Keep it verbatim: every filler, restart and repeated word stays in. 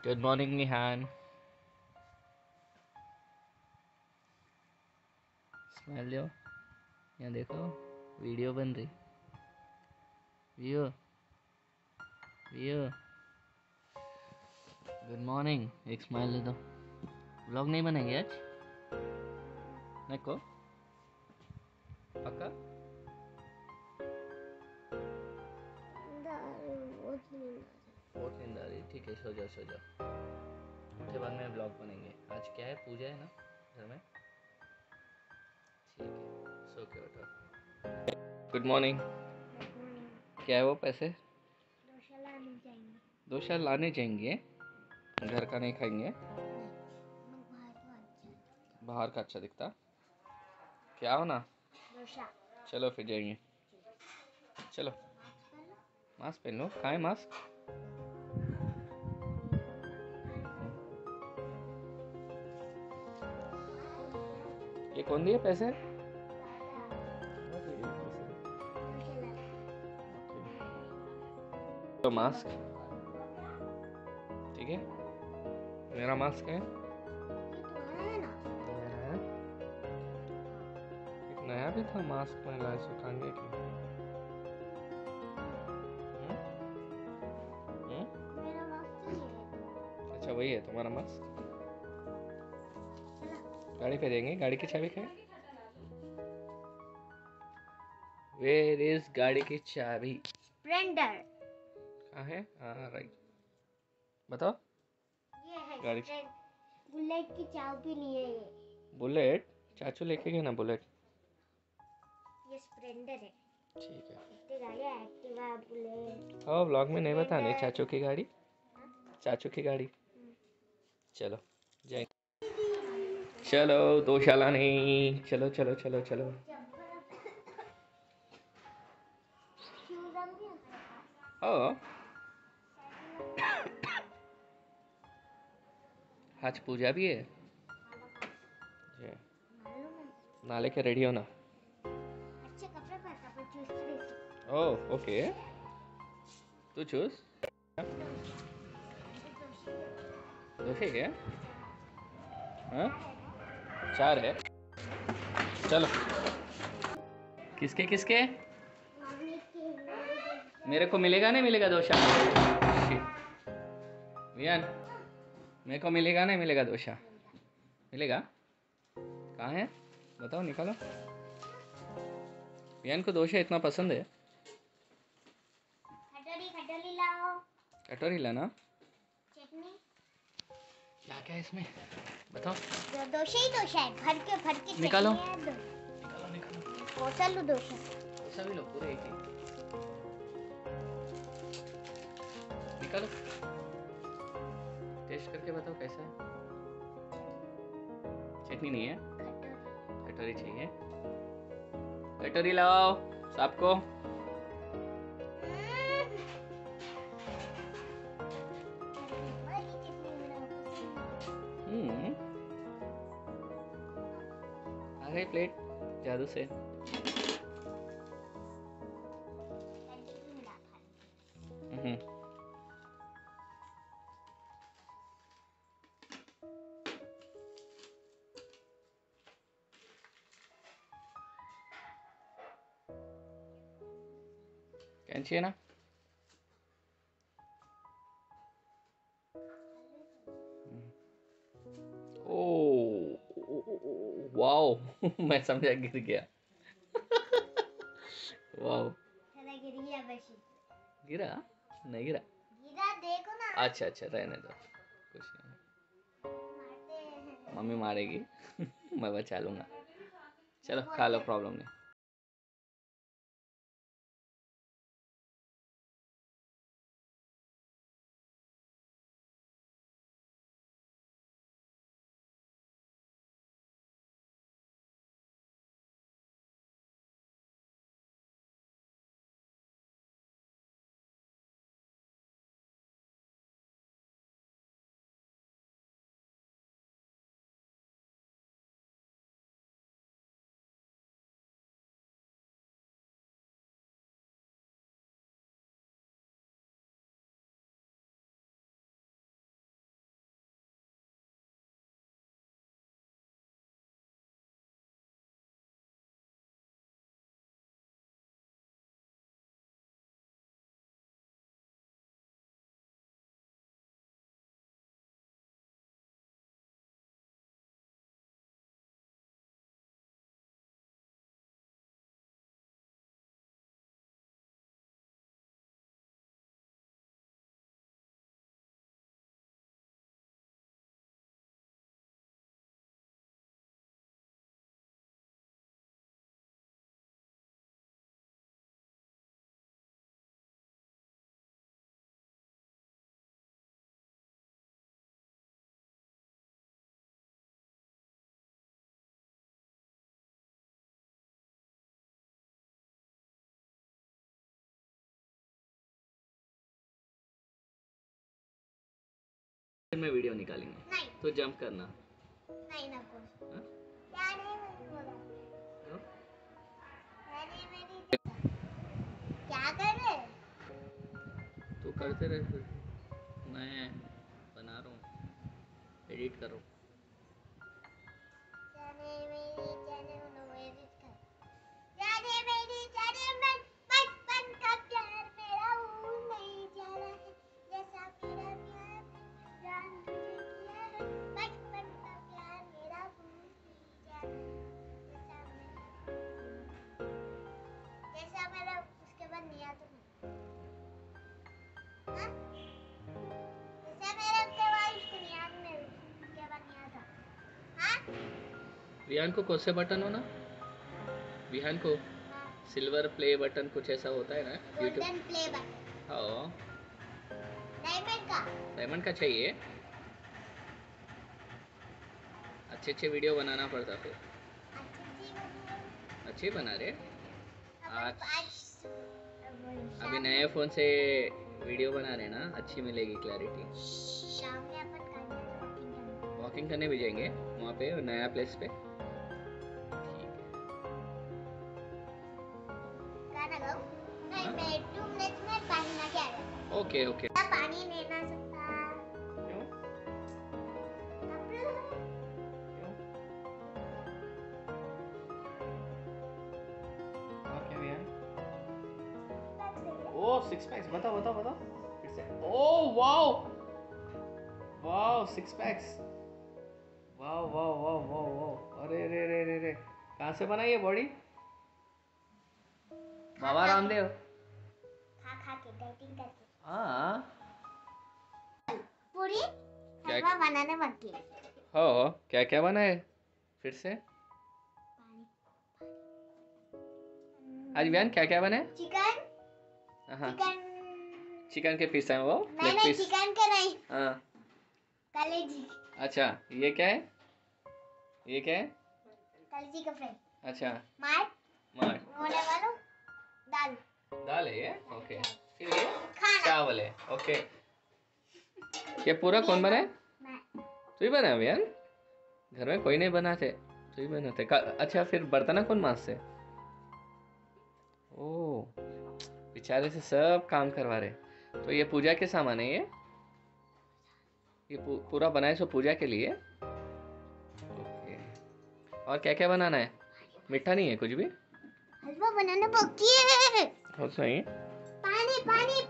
Good morning निहान। Smile दो। यहाँ देखो, वीडियो बन रही। वियो वियो गुड मॉर्निंग। एक स्माइल दे दो। व्लॉग नहीं बनेंगे आज? देखो पक्का। बहुत नींद आ रही। ठीक है, सो जाओ सो जाओ। उसके बाद में ब्लॉग बनेंगे। आज क्या है, पूजा है ना घर में। ठीक है, सो के उठो। Good morning. क्या है वो पैसे? दोशा लाने जाएंगे। दोशा लाने जाएंगे। घर का नहीं खाएंगे। बाहर का अच्छा दिखता। क्या हो ना? दोशा। चलो फिर जाएंगे। चलो। मास्क पहन लो। कहाँ है मास्क? ये कौन दिए पैसे? तो मास्क ठीक है। मेरा मास्क है। मेरा है। एक नया भी था मास्क में लाए सुखाने के। हम्म? हम्म? मेरा मास्क ही है। अच्छा वही है तुम्हारा मास्क। गाड़ी पे देंगे। गाड़ी की चाबी है? वेयर इज गाड़ी की चाबी? स्प्लेंडर। कहाँ है? हाँ राइट। बताओ। ये है गाड़ी बुलेट की चाबी नहीं है ये। बुलेट? चाचू लेके गए ना बुलेट। ये स्प्लेंडर है। ठीक है। इतनी गाड़ियाँ एक्टिवा बुलेट। हाँ व्लॉग में नहीं बताने स्प्लेंडर। चाचू की गाड़ी। हाँ? चाचू की गाड़ी। हम्म। चलो जय। चलो दो शाला नहीं। चलो चलो चलो चलो। ओ आज पूजा भी है। जय। नाले के रेडी होना। अच्छे कपड़े पहनता पर चूस ओह ओके। तू चूस। दोषे क्या? हाँ चार है। चलो। किसके किसके? मेरे को मिलेगा नहीं मिलेगा दोषा? वियान मेरे को मिलेगा नहीं मिलेगा दोषा? मिलेगा। कहाँ है बताओ निकालो। वियान को दोषा इतना पसंद है। खटोरी खटोरी लाओ। कटोरी लाना। चटनी। क्या क्या है इसमें बताओ। दो दोशा ही दोशा है। भर के भर के निकालो। चटनी है दो। निकालो निकालो। कौन सा लो दोशा? सभी लोग पूरे एक ही। निकालो। टेस्ट करके बताओ कैसा है। चटनी नहीं है। कटोरी चाहिए। कटोरी लाओ सबको। हम्म आ गई प्लेट जादू से। हम्म कैंची है ना? Oh wow. मैं समझा गिर गया। वाओ। गिर गया बस। गिरा नहीं गिरा। गिरा देखो ना। अच्छा अच्छा रहने दो। कुछ नहीं। मारते हैं। मम्मी मारेगी। मैं बचा लूंगा। चलो खा लो प्रॉब्लम नहीं। फिर में वीडियो निकालेंगे। नहीं तो जंप करना। नहीं ना बोल। हाँ? क्या नहीं मैंने बोला। क्यों? मैंने मेरी क्या कर रहे? तू करते रहे फिर, मैं बना रहा हूँ, एडिट कर रहा हूँ। जाने मेरी जाने उन्हों एडिट कर। जाने मेरी जाने मैं बचपन का प्यार मेरा वो नहीं जाना है जैसा मेरा प्यार जान तुझे किया है बचपन का प्यार मेरा वो नहीं जाना जैसा मेरा जैसा मेरा उसके बाद नहीं आता हाँ जैसा मेरा उसके बाद उसको नहीं याद मेरे उसके बाद नहीं आता हाँ विहान को कौन से बटन हो ना, विहान को हाँ सिल्वर प्ले बटन कुछ ऐसा होता है ना यूट्यूब। गोल्डन प्ले बटन हाँ डायमंड का डायमंड का चाहिए, अच्छे अच्छे वीडियो बनाना पड़ता फिर। अच्छी चीज बनी अच्छे बना रहे है आज, आज अभी नए फ़ोन से वीडियो बना रहे ना, अच्छी मिलेगी क्लैरिटी। शाम में अपन करने वॉकिंग करने वॉकिंग करने भी जाएंगे वहाँ पे नया प्लेस पे। गाना गाओ नहीं हाँ? बेडरूम में पानी ना क्या है ओके ओके। पानी नहीं ना सकता क्यों? कपड़े क्यों? और क्या विहान? ओ सिक्स पैक्स, बताओ बताओ बताओ फिर से। Oh wow wow six packs, wow wow wow wow wow, अरे रे रे रे रे, कहाँ से बनाई है बॉडी? बाबा रामदेव। खा खा के डाइटिंग करके हाँ पूरी क्या हलवा बनाने मत के हो, क्या क्या बनाए फिर से पानी आज विहान, क्या क्या बनाए? चिकन हाँ चिकन चिकन के पीस हैं वो, नहीं लेग नहीं पीस। चिकन के नहीं हाँ कलेजी अच्छा, ये क्या है, ये क्या है? कलेजी का फ्राई अच्छा मार मार होने वालों दाल दाल है ये, ओके। फिर ये खाना चावल है, ओके। ये पूरा कौन बनाए? मैं तू ही बनाया विहान? घर में कोई नहीं बनाते, तू ही बनाते का। अच्छा फिर बर्तन कौन मांजते? ओ बेचारे से सब काम करवा रहे। तो ये पूजा के सामान है ये ये पू, पूरा बनाए सो पूजा के लिए। ओके, और क्या क्या बनाना है? मीठा नहीं है कुछ भी? हलवा बनाना बाकी है कुछ नहीं। पानी पानी